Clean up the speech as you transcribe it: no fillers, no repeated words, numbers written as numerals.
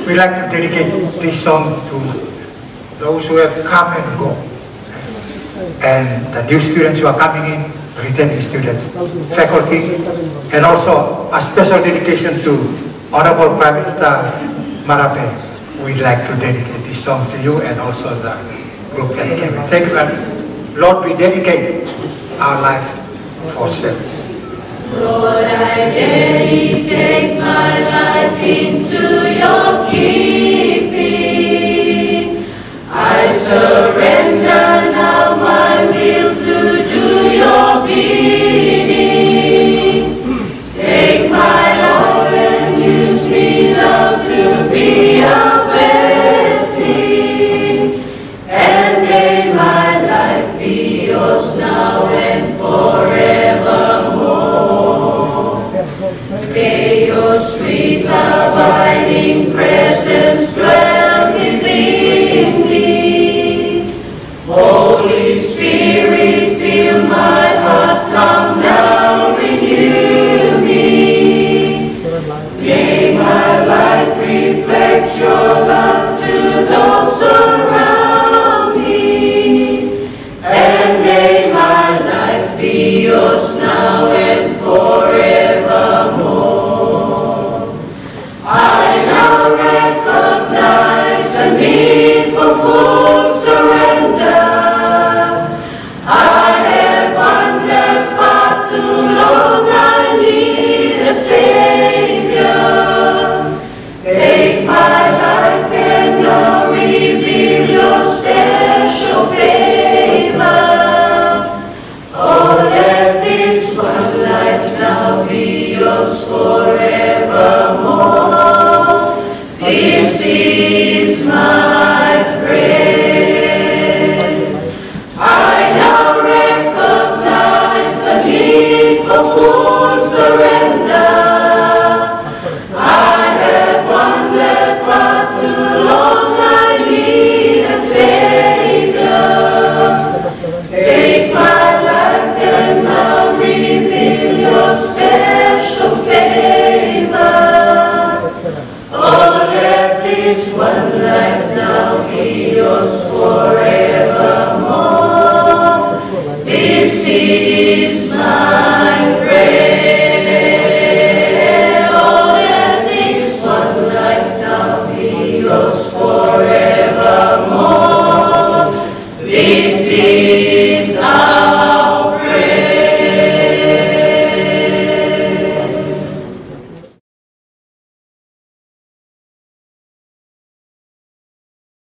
we like to dedicate this song to those who have come and go, and the new students who are coming in, returning students, faculty, and also a special dedication to Honorable Prime Minister Marape. We'd like to dedicate this song to you and also the group that came in. Thank you very much. Lord, we dedicate our life for service. Lord, I dedicate my life into your keeping. I surrender now my will to do your bidding. Take my Lord and use me now to be a blessing. And may my life be yours now and forevermore. May your sweet abiding presence dwell within me. Holy Spirit, fill my heart, come now, renew me. May my life reflect your love to those around me. And may my life be yours now and forevermore. I now recognize the need for full surrender. I have wandered far too long, I need a Savior. Take my life and now reveal your special favor. Oh, let this one life now be yours forever.